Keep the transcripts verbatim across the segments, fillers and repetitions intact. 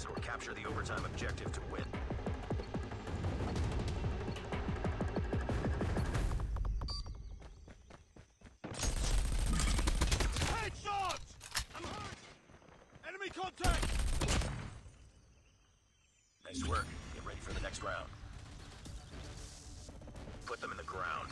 or capture the overtime objective to win. Headshot! I'm hurt! Enemy contact! Nice work. Get ready for the next round. Put them in the ground.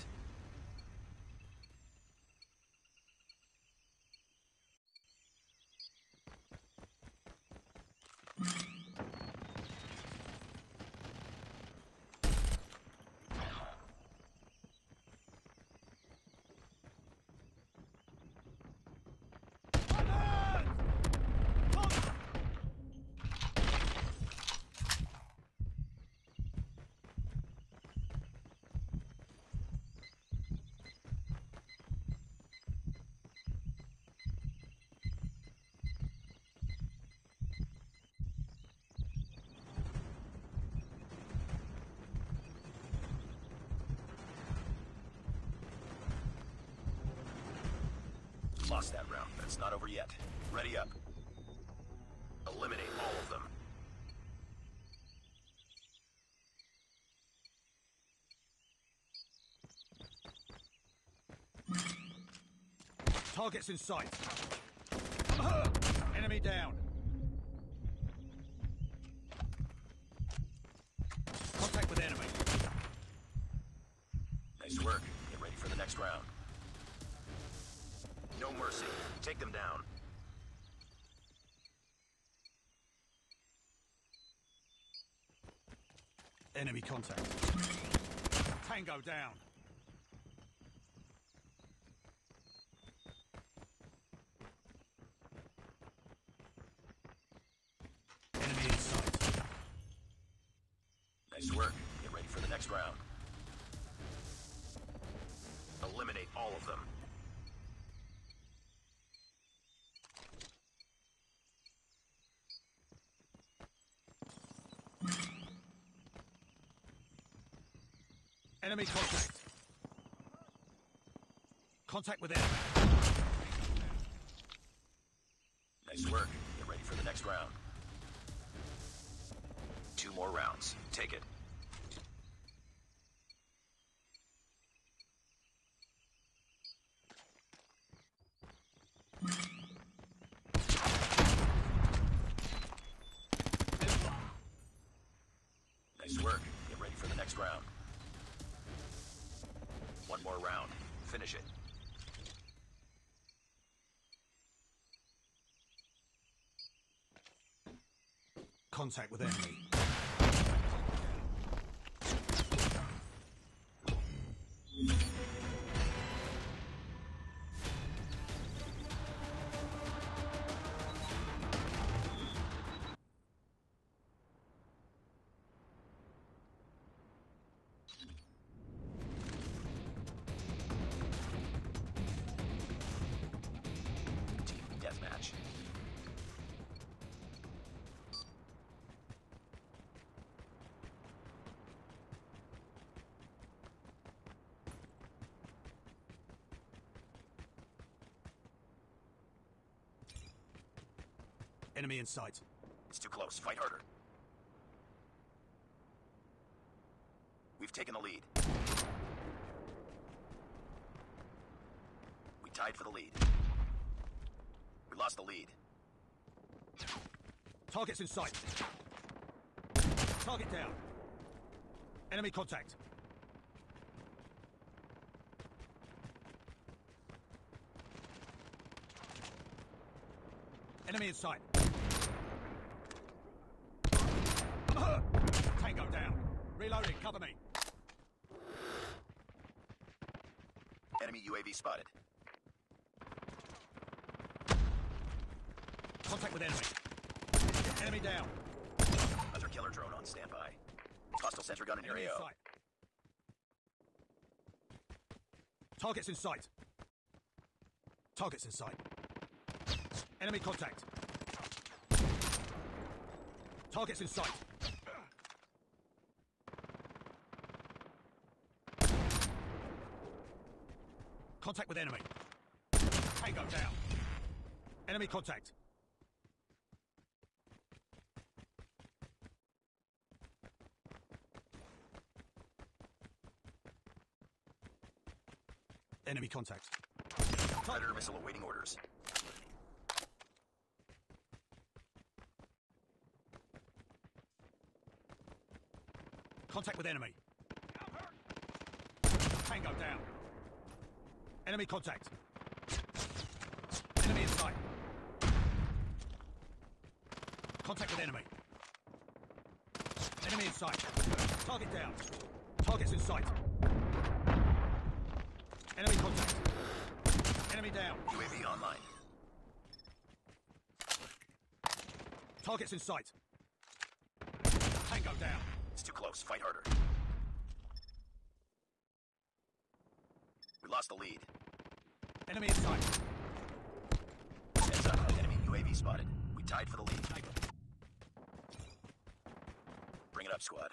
Lost that round, but it's not over yet. Ready up. Eliminate all of them. Targets in sight. I'm hurt! Enemy down. Contact with enemy. Nice work. Get ready for the next round. No mercy. Take them down. Enemy contact. Tango down. Enemy in sight. Nice work. Get ready for the next round. Eliminate all of them. Enemy contact. Contact with enemy. Nice work. Get ready for the next round. Two more rounds. Take it. Nice work. Get ready for the next round. One more round. Finish it. Contact with enemy. Team deathmatch. Enemy in sight. It's too close. Fight harder. We've taken the lead. We tied for the lead. We lost the lead. Targets in sight. Target down. Enemy contact. Enemy in sight. I'm hurt. Tango down. Reloading. Cover me. Enemy U A V spotted. Contact with enemy. Enemy down. Hunter killer drone on standby. Hostile sentry gun in your Enemy A in O. sight. Targets in sight. Targets in sight. Enemy contact. Targets in sight. Contact with enemy. Tango down. Enemy contact. Enemy contact. Predator missile awaiting orders. Contact with enemy. Tango down. Enemy contact. Enemy in sight. Contact with enemy. Enemy in sight. Target down. Target's in sight. Enemy contact. Enemy down. U A V online. Target's in sight. Tango down. It's too close. Fight harder. We lost the lead. Enemy in sight. Heads up. Enemy U A V spotted. We tied for the lead. Bring it up, squad.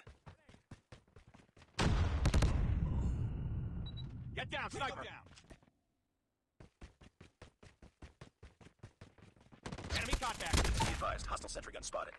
Get down, sniper. Down. Enemy contact. Be advised, hostile sentry gun spotted.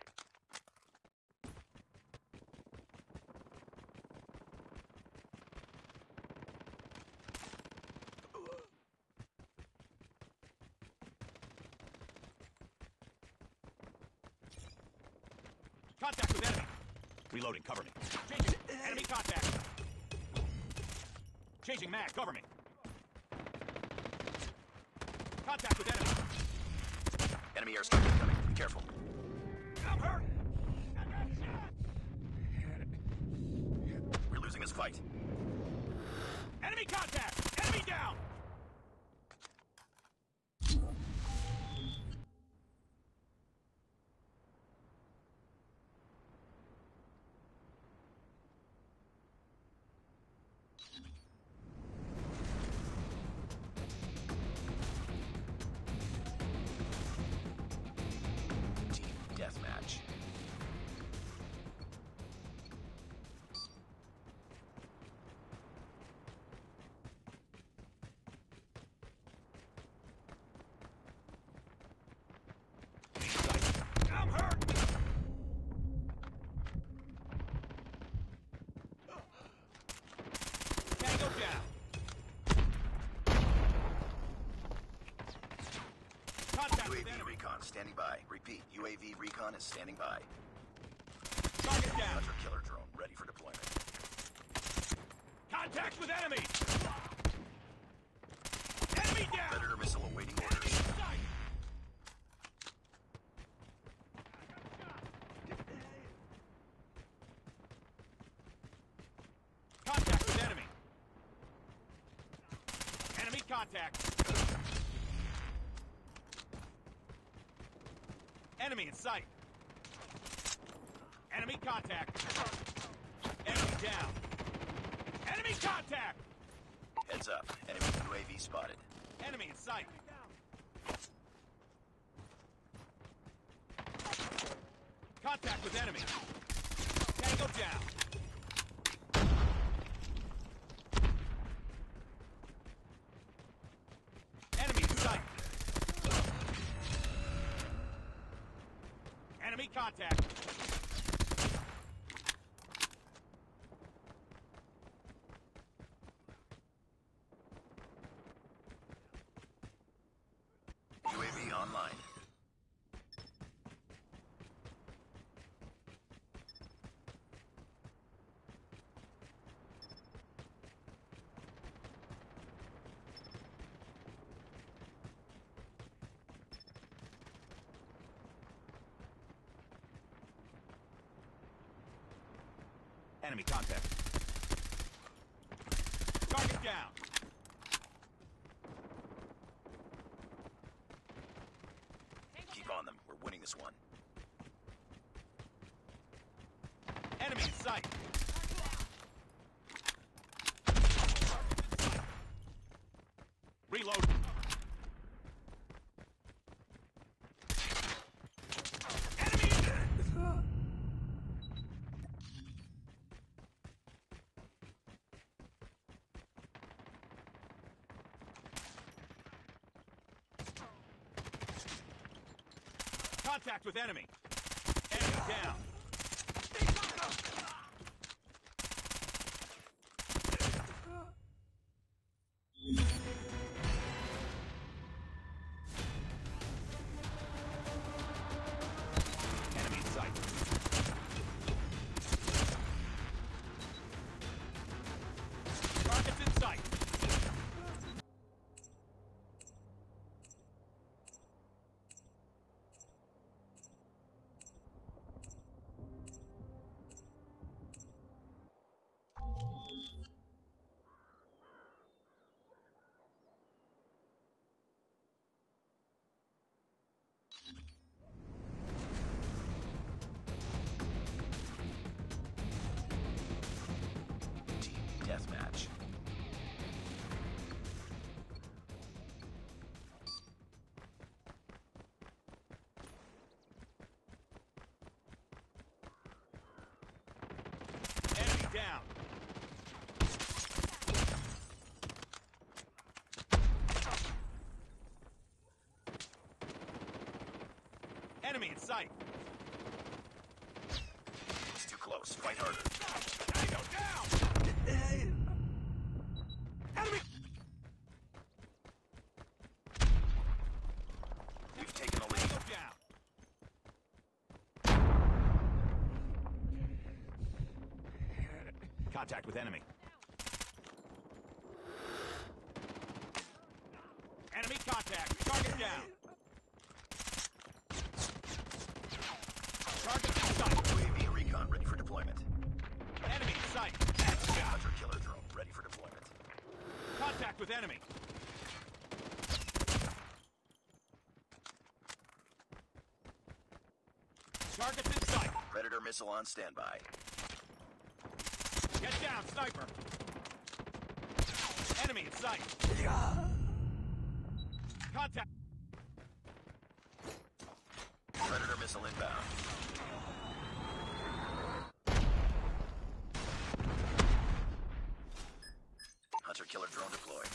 Contact with enemy. Reloading, cover me. Changing. Enemy contact. Changing mag, cover me. Contact with enemy. Enemy airstrike incoming. Be careful. I'm hurt. We're losing this fight. Enemy contact. Enemy down. Team deathmatch. I'm hurt. Tango down. Contact with U A V enemy. recon standing by. Repeat, U A V recon is standing by. Target down. Hunter killer drone ready for deployment. Contact with enemy. Enemy down. Predator missile awaiting Enemy orders. in sight. Contact with enemy. Enemy contact. Enemy in sight. Enemy contact. Enemy down. Enemy contact. Heads up. Enemy U A V spotted. Enemy in sight. Contact with enemy. Tango down. Enemy in sight. Enemy contact. U A V online. Enemy contact. Target down. Keep on them. We're winning this one. Enemy in sight. Reload. Enemy in Contact with enemy. Enemy down. Enemy in sight. It's too close. Fight harder. Tango down! Enemy! We've taken the lead. Tango down! Contact with enemy. Enemy contact. Target down. Target in sight. U A V recon ready for deployment. Enemy in sight. Hunter killer drone ready for deployment. Contact with enemy. Targets in sight. Predator missile on standby. Get down, sniper. Enemy in sight. Contact. Predator missile inbound. Hunter killer drone deployed.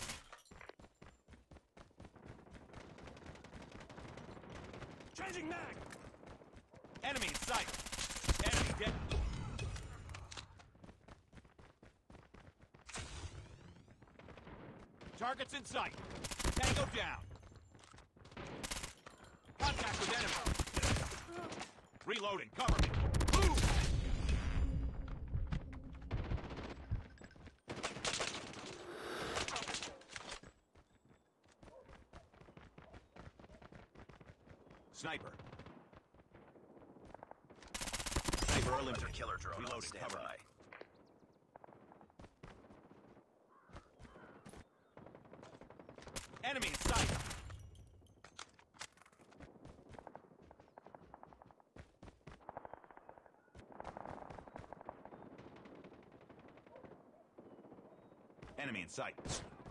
Changing mag. Enemy in sight. Enemy dead. Targets in sight. Tango down. Contact with enemy. Reloading. Cover me. Move! Sniper. Sniper eliminated. Hunter killer drone on Reloading. Cover me. standby. Enemy in sight. Enemy in sight.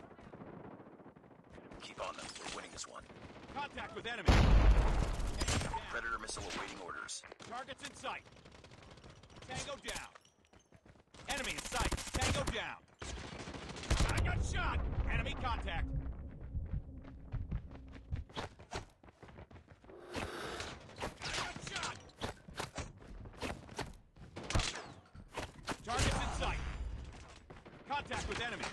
Keep on them. We're winning this one. Contact with enemy. Enemy down. Predator missile awaiting orders. Targets in sight. Tango down. Enemy in sight. Tango down. I got shot. Enemy contact. I got shot. Targets in sight. Contact with enemy.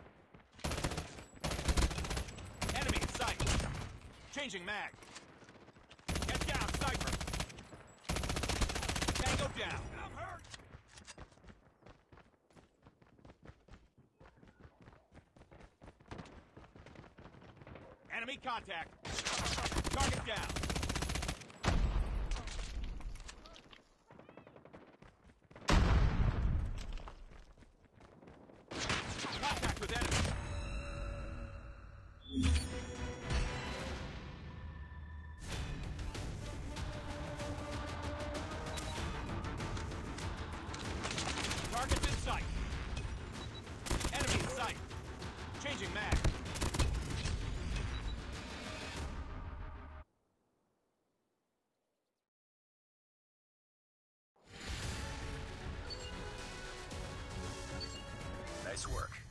Enemy in sight. Changing mag. Get down, sniper. Tango down. I'm hurt. Enemy contact. Target down. Contact with enemy. Targets in sight. Enemy in sight. Changing mag. Nice work.